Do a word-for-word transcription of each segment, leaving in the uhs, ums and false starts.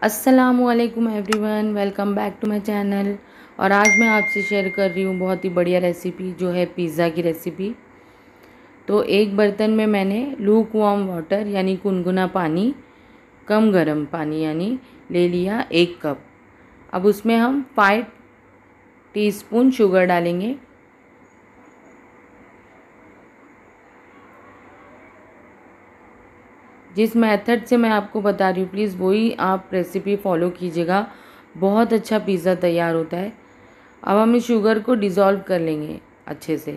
अस्सलामुअलैकुम everyone, welcome back to my channel. और आज मैं आपसे शेयर कर रही हूँ बहुत ही बढ़िया रेसिपी, जो है पिज़्ज़ा की रेसिपी। तो एक बर्तन में मैंने लूक वार्म वाटर यानी गुनगुना पानी, कम गर्म पानी यानी ले लिया एक कप। अब उसमें हम फाइव टीस्पून शुगर डालेंगे। जिस मेथड से मैं आपको बता रही हूँ प्लीज़ वही आप रेसिपी फॉलो कीजिएगा, बहुत अच्छा पिज़्ज़ा तैयार होता है। अब हम इस शुगर को डिज़ोल्व कर लेंगे अच्छे से।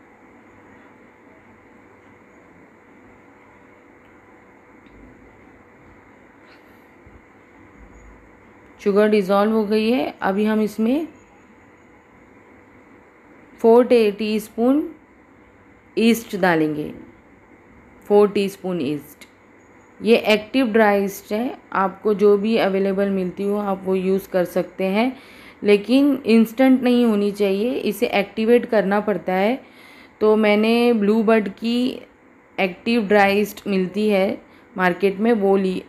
शुगर डिज़ोल्व हो गई है। अभी हम इसमें फोर टी स्पून ईस्ट डालेंगे। फोर टीस्पून ईस्ट, ये एक्टिव ड्राई ईस्ट है, आपको जो भी अवेलेबल मिलती हो आप वो यूज़ कर सकते हैं, लेकिन इंस्टेंट नहीं होनी चाहिए, इसे एक्टिवेट करना पड़ता है। तो मैंने ब्लू बर्ड की एक्टिव ड्राई ईस्ट मिलती है मार्केट में, वो ली।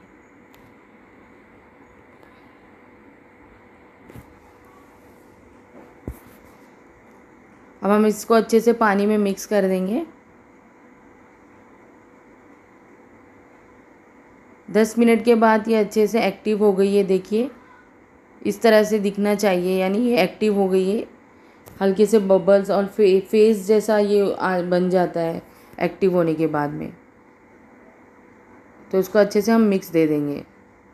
अब हम इसको अच्छे से पानी में मिक्स कर देंगे। दस मिनट के बाद ये अच्छे से एक्टिव हो गई है। देखिए इस तरह से दिखना चाहिए, यानी ये एक्टिव हो गई है। हल्के से बबल्स और फे, फेस जैसा ये आ, बन जाता है एक्टिव होने के बाद में। तो इसको अच्छे से हम मिक्स दे देंगे।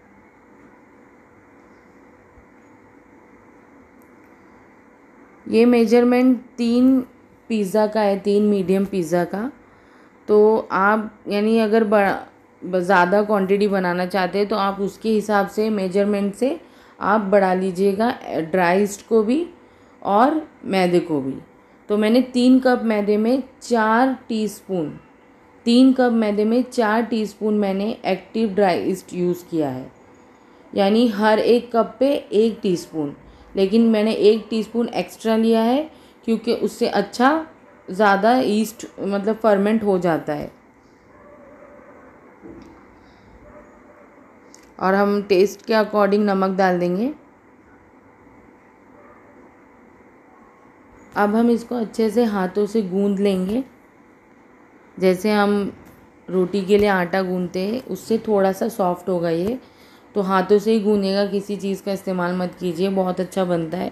ये मेजरमेंट तीन पिज़्ज़ा का है, तीन मीडियम पिज़्ज़ा का। तो आप यानी अगर बड़ा ज़्यादा क्वांटिटी बनाना चाहते हैं तो आप उसके हिसाब से मेजरमेंट से आप बढ़ा लीजिएगा, ड्राई ईस्ट को भी और मैदे को भी। तो मैंने तीन कप मैदे में चार टीस्पून तीन कप मैदे में चार टीस्पून मैंने एक्टिव ड्राई ईस्ट यूज़ किया है, यानी हर एक कप पे एक टीस्पून। लेकिन मैंने एक टीस्पून एक्स्ट्रा लिया है क्योंकि उससे अच्छा ज़्यादा ईस्ट मतलब फर्मेंट हो जाता है। और हम टेस्ट के अकॉर्डिंग नमक डाल देंगे। अब हम इसको अच्छे से हाथों से गूंद लेंगे, जैसे हम रोटी के लिए आटा गूंदते हैं उससे थोड़ा सा सॉफ्ट होगा ये। तो हाथों से ही गूंदेगा, किसी चीज़ का इस्तेमाल मत कीजिए, बहुत अच्छा बनता है।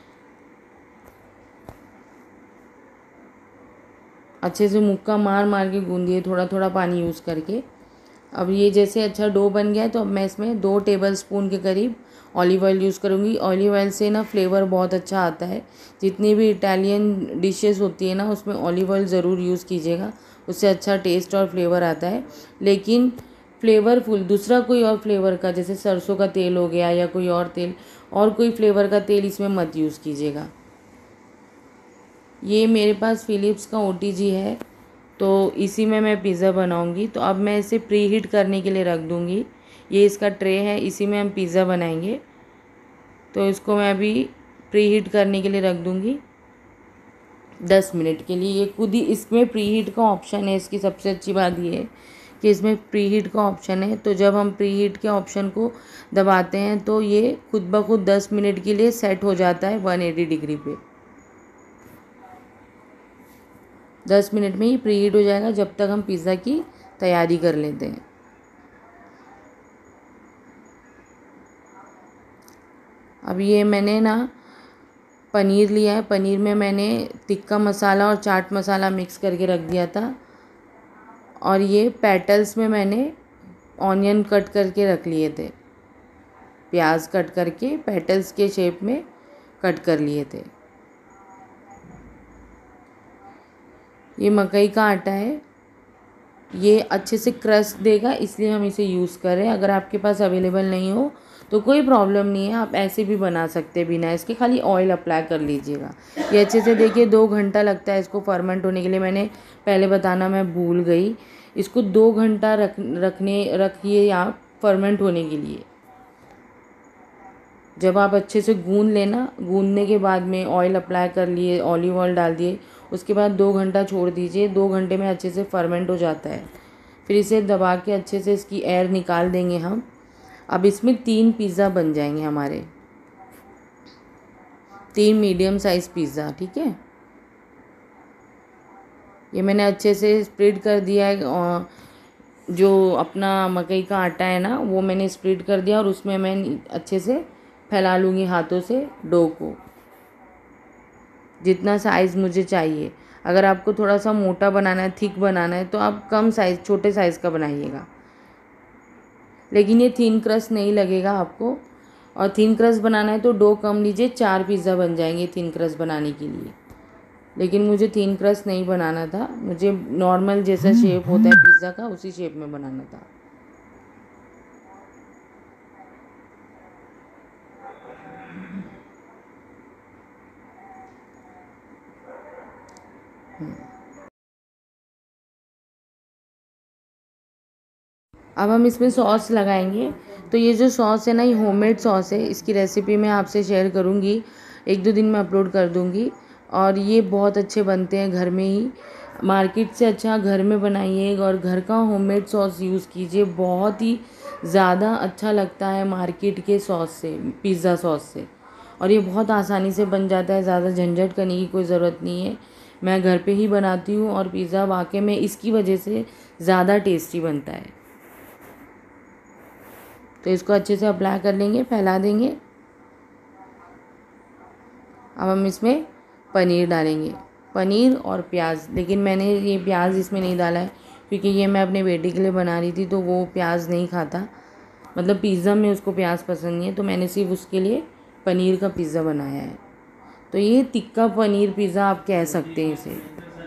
अच्छे से मुक्का मार मार के गूंदिए, थोड़ा थोड़ा पानी यूज़ करके। अब ये जैसे अच्छा डो बन गया है तो अब मैं इसमें दो टेबलस्पून के करीब ऑलिव ऑयल यूज़ करूँगी। ऑलिव ऑयल से ना फ्लेवर बहुत अच्छा आता है। जितनी भी इटालियन डिशेस होती है ना उसमें ऑलिव ऑयल ज़रूर यूज़ कीजिएगा, उससे अच्छा टेस्ट और फ्लेवर आता है। लेकिन फ्लेवरफुल दूसरा कोई और फ्लेवर का, जैसे सरसों का तेल हो गया या कोई और तेल, और कोई फ्लेवर का तेल इसमें मत यूज़ कीजिएगा। ये मेरे पास फ़िलिप्स का ओ टी जी है, तो इसी में मैं पिज़्ज़ा बनाऊंगी। तो अब मैं इसे प्री हीट करने के लिए रख दूंगी। ये इसका ट्रे है, इसी में हम पिज़्ज़ा बनाएंगे। तो इसको मैं अभी प्री हीट करने के लिए रख दूंगी दस मिनट के लिए। ये खुद ही इसमें प्री हीट का ऑप्शन है, इसकी सबसे अच्छी बात ये है कि इसमें प्री हीट का ऑप्शन है। तो जब हम प्री हीट के ऑप्शन को दबाते हैं तो ये खुद ब खुद दस मिनट के लिए सेट हो जाता है वन एटी डिग्री पे। दस मिनट में ही प्री हीट हो जाएगा, जब तक हम पिज़्ज़ा की तैयारी कर लेते हैं। अब ये मैंने ना पनीर लिया है, पनीर में मैंने टिक्का मसाला और चाट मसाला मिक्स करके रख दिया था। और ये पेटल्स में मैंने ऑनियन कट करके रख लिए थे, प्याज कट करके पेटल्स के शेप में कट कर लिए थे। ये मकई का आटा है, ये अच्छे से क्रश देगा इसलिए हम इसे यूज़ कर रहे हैं। अगर आपके पास अवेलेबल नहीं हो तो कोई प्रॉब्लम नहीं है, आप ऐसे भी बना सकते हैं बिना इसके, खाली ऑयल अप्लाई कर लीजिएगा। ये अच्छे से देखिए दो घंटा लगता है इसको फर्मेंट होने के लिए, मैंने पहले बताना मैं भूल गई। इसको दो घंटा रख रखने रखिए आप फर्मेंट होने के लिए। जब आप अच्छे से गूंद लेना, गूंदने के बाद में ऑयल अप्लाई कर लिए, ऑलिव ऑयल डाल दिए, उसके बाद दो घंटा छोड़ दीजिए। दो घंटे में अच्छे से फर्मेंट हो जाता है। फिर इसे दबा के अच्छे से इसकी एयर निकाल देंगे हम। अब इसमें तीन पिज़्ज़ा बन जाएंगे हमारे, तीन मीडियम साइज़ पिज़्ज़ा। ठीक है, ये मैंने अच्छे से स्प्रेड कर दिया है। और जो अपना मकई का आटा है ना, वो मैंने स्प्रेड कर दिया और उसमें मैं अच्छे से फैला लूँगी हाथों से डो को, जितना साइज़ मुझे चाहिए। अगर आपको थोड़ा सा मोटा बनाना है, थिक बनाना है, तो आप कम साइज़, छोटे साइज़ का बनाइएगा। लेकिन ये थीन क्रस्ट नहीं लगेगा आपको। और थीन क्रस्ट बनाना है तो डो कम लीजिए, चार पिज़्ज़ा बन जाएंगे थीन क्रस्ट बनाने के लिए। लेकिन मुझे थीन क्रस्ट नहीं बनाना था, मुझे नॉर्मल जैसा शेप होता है पिज़्ज़ा का, उसी शेप में बनाना था। अब हम इसमें सॉस लगाएंगे। तो ये जो सॉस है ना, ये होममेड सॉस है। इसकी रेसिपी मैं आपसे शेयर करूँगी, एक दो दिन में अपलोड कर दूँगी। और ये बहुत अच्छे बनते हैं घर में ही, मार्केट से अच्छा घर में बनाइए और घर का होममेड सॉस यूज़ कीजिए। बहुत ही ज़्यादा अच्छा लगता है मार्केट के सॉस से, पिज़्ज़ा सॉस से। और ये बहुत आसानी से बन जाता है, ज़्यादा झंझट करने की कोई ज़रूरत नहीं है। मैं घर पे ही बनाती हूँ और पिज़्ज़ा वाकई में इसकी वजह से ज़्यादा टेस्टी बनता है। तो इसको अच्छे से अप्लाई कर लेंगे, फैला देंगे। अब हम इसमें पनीर डालेंगे, पनीर और प्याज। लेकिन मैंने ये प्याज इसमें नहीं डाला है क्योंकि ये मैं अपने बेटे के लिए बना रही थी, तो वो प्याज नहीं खाता, मतलब पिज़्ज़ा में उसको प्याज पसंद नहीं है, तो मैंने सिर्फ उसके लिए पनीर का पिज़्ज़ा बनाया है। तो ये टिक्का पनीर पिज़्ज़ा आप कह सकते हैं इसे।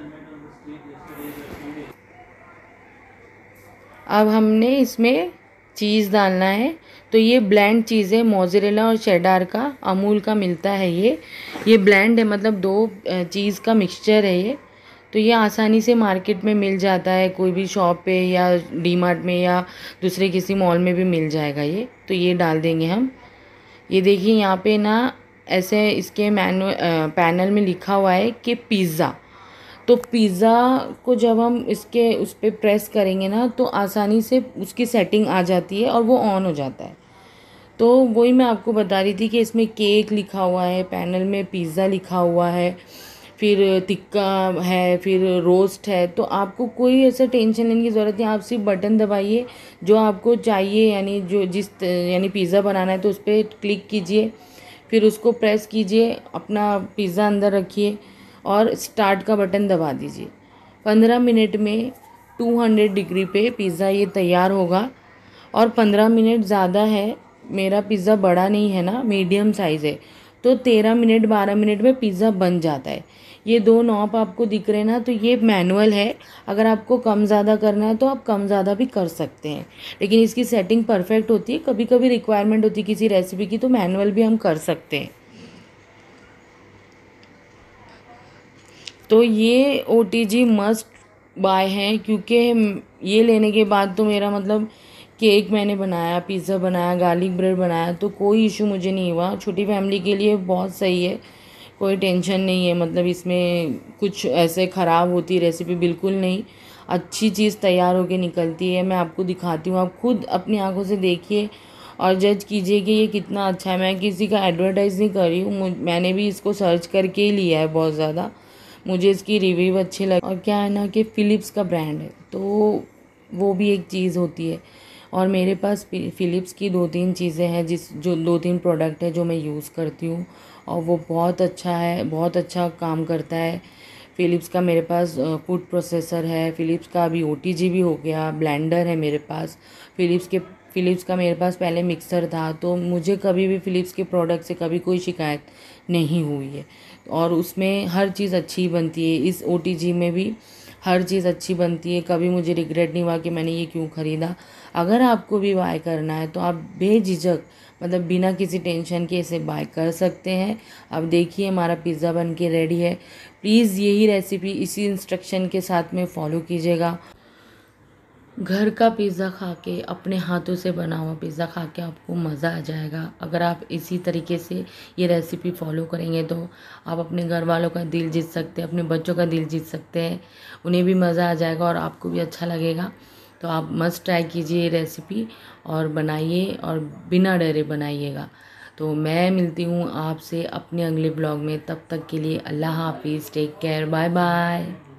अब हमने इसमें चीज़ डालना है। तो ये ब्लेंड चीज़ है, मोज़रेला और चेडार का, अमूल का मिलता है ये ये ब्लेंड है, मतलब दो चीज़ का मिक्सचर है ये। तो ये आसानी से मार्केट में मिल जाता है, कोई भी शॉप पे या डी मार्ट में या दूसरे किसी मॉल में भी मिल जाएगा ये। तो ये डाल देंगे हम। ये देखिए यहाँ पे ना ऐसे इसके मैनु पैनल में लिखा हुआ है कि पिज़्ज़ा। तो पिज़्ज़ा को जब हम इसके उस पर प्रेस करेंगे ना, तो आसानी से उसकी सेटिंग आ जाती है और वो ऑन हो जाता है। तो वही मैं आपको बता रही थी कि इसमें केक लिखा हुआ है, पैनल में पिज़्ज़ा लिखा हुआ है, फिर टिक्का है, फिर रोस्ट है। तो आपको कोई ऐसा टेंशन लेने की ज़रूरत नहीं, आप सिर्फ बटन दबाइए जो आपको चाहिए, यानी जो जिस यानी पिज़्ज़ा बनाना है तो उस पर क्लिक कीजिए, फिर उसको प्रेस कीजिए, अपना पिज़्ज़ा अंदर रखिए और स्टार्ट का बटन दबा दीजिए। पंद्रह मिनट में दो सौ डिग्री पे पिज़्ज़ा ये तैयार होगा। और पंद्रह मिनट ज़्यादा है, मेरा पिज़्ज़ा बड़ा नहीं है ना, मीडियम साइज़ है, तो तेरह मिनट बारह मिनट में पिज़्ज़ा बन जाता है। ये दो नॉब आपको दिख रहे हैं ना, तो ये मैनुअल है। अगर आपको कम ज़्यादा करना है तो आप कम ज़्यादा भी कर सकते हैं, लेकिन इसकी सेटिंग परफेक्ट होती है। कभी कभी रिक्वायरमेंट होती है किसी रेसिपी की, तो मैनुअल भी हम कर सकते हैं। तो ये O T G must buy है, क्योंकि ये लेने के बाद तो मेरा मतलब केक मैंने बनाया, पिज़्ज़ा बनाया, गार्लिक ब्रेड बनाया, तो कोई इशू मुझे नहीं हुआ। छोटी फैमिली के लिए बहुत सही है, कोई टेंशन नहीं है, मतलब इसमें कुछ ऐसे ख़राब होती रेसिपी बिल्कुल नहीं, अच्छी चीज़ तैयार होके निकलती है। मैं आपको दिखाती हूँ, आप खुद अपनी आंखों से देखिए और जज कीजिए कि ये कितना अच्छा है। मैं किसी का एडवर्टाइज़ नहीं कर रही हूँ, मैंने भी इसको सर्च करके ही लिया है बहुत ज़्यादा, मुझे इसकी रिव्यू अच्छी लगी। और क्या है ना कि फ़िलिप्स का ब्रांड है, तो वो भी एक चीज़ होती है। और मेरे पास फ़िलिप्स की दो तीन चीज़ें हैं, जिस जो दो तीन प्रोडक्ट है जो मैं यूज़ करती हूँ, और वो बहुत अच्छा है, बहुत अच्छा काम करता है। फ़िलिप्स का मेरे पास फूड प्रोसेसर है, फ़िलिप्स का अभी ओ टी जी भी हो गया, ब्लेंडर है मेरे पास, फ़िलिप्स के फ़िलिप्स का मेरे पास पहले मिक्सर था। तो मुझे कभी भी फ़िलिप्स के प्रोडक्ट से कभी कोई शिकायत नहीं हुई है, और उसमें हर चीज़ अच्छी बनती है। इस ओ टी जी में भी हर चीज़ अच्छी बनती है, कभी मुझे रिग्रेट नहीं हुआ कि मैंने ये क्यों ख़रीदा। अगर आपको भी बाय करना है तो आप बेझिझक, मतलब बिना किसी टेंशन के इसे बाय कर सकते हैं। अब देखिए हमारा पिज़्ज़ा बन के रेडी है। प्लीज़ यही रेसिपी इसी इंस्ट्रक्शन के साथ में फॉलो कीजिएगा। घर का पिज़्ज़ा खा के, अपने हाथों से बना हुआ पिज़्ज़ा खा के आपको मज़ा आ जाएगा। अगर आप इसी तरीके से ये रेसिपी फॉलो करेंगे तो आप अपने घर वालों का दिल जीत सकते हैं, अपने बच्चों का दिल जीत सकते हैं, उन्हें भी मज़ा आ जाएगा और आपको भी अच्छा लगेगा। तो आप मस्ट ट्राई कीजिए ये रेसिपी और बनाइए और बिना डरे बनाइएगा। तो मैं मिलती हूँ आपसे अपने अगले ब्लॉग में, तब तक के लिए अल्लाह हाफिज़, टेक केयर, बाय बाय।